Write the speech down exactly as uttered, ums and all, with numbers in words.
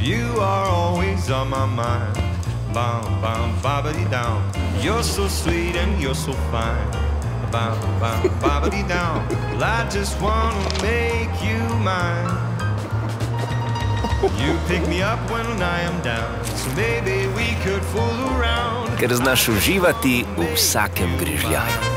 You are always on my mind. Bum, bum, bobbity down. You're so sweet and you're so fine. Bum, bum, bobbity down. Well, I just wanna make you mine. You pick me up when I am down. So maybe we could fool around. Ker znaš uživati v vsakem grižljaju.